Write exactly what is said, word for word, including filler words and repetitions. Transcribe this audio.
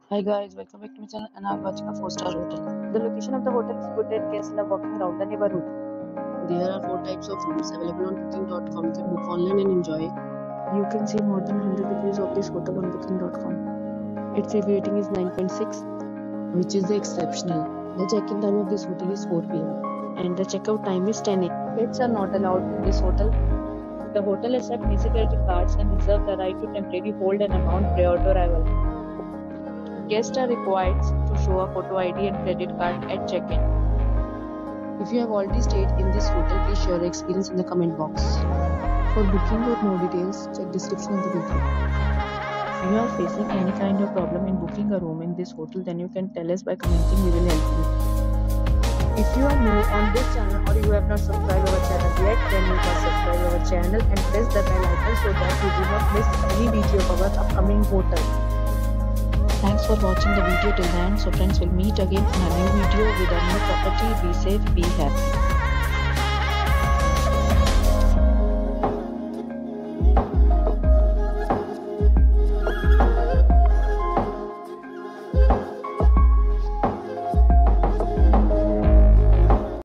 Hi guys, welcome back to my channel and I'm watching a four star hotel. The location of the hotel is good and guests love walking around the neighborhood. There are four types of rooms available on booking dot com. You can book online and enjoy. You can see more than one hundred reviews of this hotel on booking dot com. Its review rating is nine point six, which is the exceptional. The check-in time of this hotel is four p m and the checkout time is ten a m Pets are not allowed in this hotel. The hotel accepts major credit cards and reserves the right to temporarily hold an amount prior to arrival. Guests are required to show a photo I D and credit card at check-in. If you have already stayed in this hotel, please share your experience in the comment box. For booking or more details, check description of the video. If you are facing any kind of problem in booking a room in this hotel, then you can tell us by commenting. We will help you. If you are new on this channel or you have not subscribed our channel yet, then you can subscribe our channel and press the bell icon so that you do not miss any video of our upcoming hotel. Thanks for watching the video till the end. So friends, will meet again in a new video with a new property. Be safe, be happy.